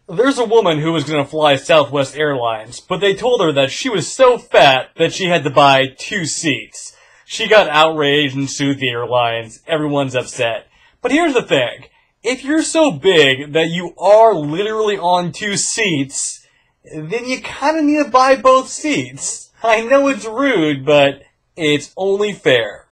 There's a woman who was going to fly Southwest Airlines, but they told her that she was so fat that she had to buy 2 seats. She got outraged and sued the airlines. Everyone's upset. But here's the thing. If you're so big that you are literally on 2 seats, then you kind of need to buy both seats. I know it's rude, but it's only fair.